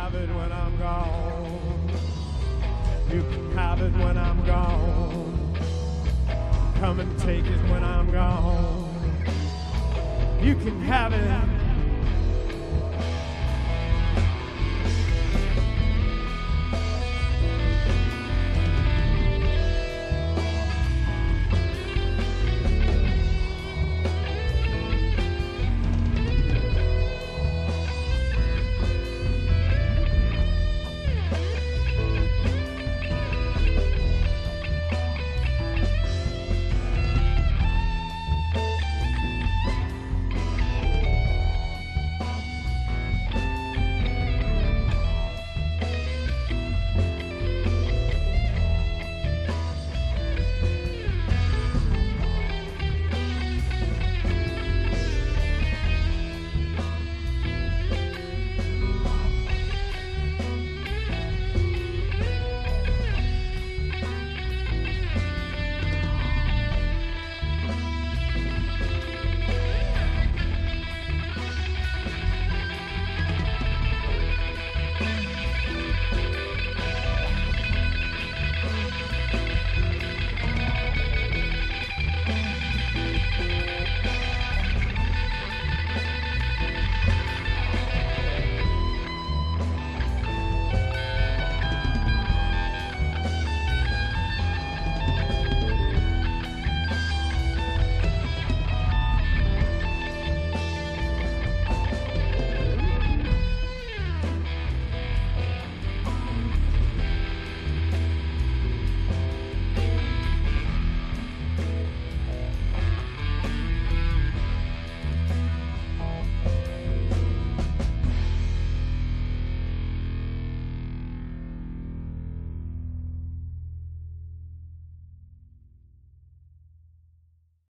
have it when I'm gone. You can have it when I'm gone. Come and take it when I'm gone. You can have it.